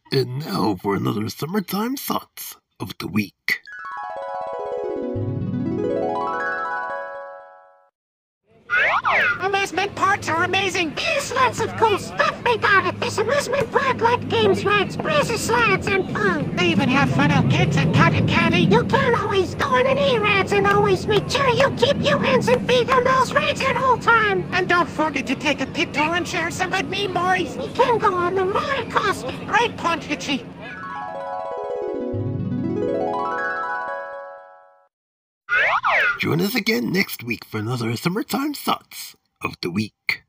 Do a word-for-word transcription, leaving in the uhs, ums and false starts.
And now for another Summertime Thoughts of the Week. Amusement parks are amazing! There's lots of cool stuff they got at this amusement park, like games, rides, breezy slides, and fun. They even have funnel kids and cotton candy. You can't always go on any rides, and always make sure you keep your hands and feet on those rides at all time. And don't forget to take a picture and share some with me, boys. You can go on the roller coaster. Great point, Hitchy. Join us again next week for another Summertime Thoughts of the Week.